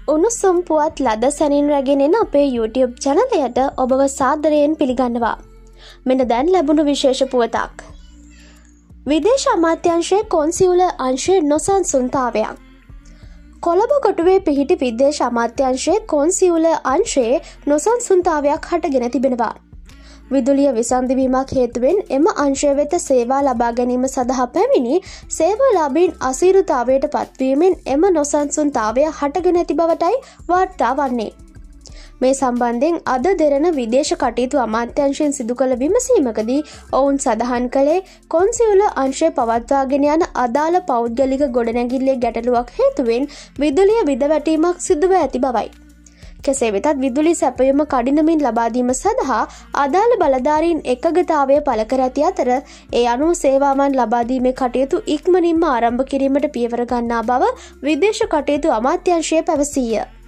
උණුසුම් පුවත් ලද සැනින් රැගෙන එන අපේ YouTube චැනලයට ඔබව සාදරයෙන් පිළිගන්නවා. මෙන්න දැන් ලැබුණු විශේෂ පුවතක්. විදේශ අමාත්‍යාංශයේ කොන්සියුල අංශයේ නොසන්සුන්තාවයක්. කොළඹ කොටුවේ පිහිටි විදේශ අමාත්‍යාංශයේ කොන්සියුල අංශයේ නොසන්සුන්තාවයක් හටගෙන තිබෙනවා. විදුලිය විසන්ධිවීමක් හේතුවෙන් එම අංශය වෙත සේවා ලබා ගැනීම සඳහා පැමිණි සේවාලාභීන් අසීරුතාවයට පත්වීමෙන් එම නොසන්සුන්තාවය හටගෙන ඇති බවටයි වාර්තා වන්නේ. මේ සම්බන්ධයෙන් අද දෙරණ විදේශ කටයුතු අමාත්‍යාංශයෙන් සිදු කළ විමසීමකදී ඔවුන් සඳහන් කළේ කොන්සියුල අංශය පවත්වාගෙන යන අදාළ පෞද්ගලික ගොඩනැගිල්ලේ ගැටලුවක් හේතුවෙන් විදුලිය විදවැටීමක් සිදුව ඇති බවයි. කෙසේ වෙතත් විදුලි සැපයුම කඩිනමින් ලබාදීම සඳහා අදාළ බලධාරීන් එකගතාවය පළ කර ඇති අතර ඒ අනුව සේවාවන් ලබාදීමේ කටයුතු ඉක්මනින්ම ආරම්භ කිරීමට පියවර ගන්නා බව විදේශ කටයුතු අමාත්‍යාංශය පැවසීය.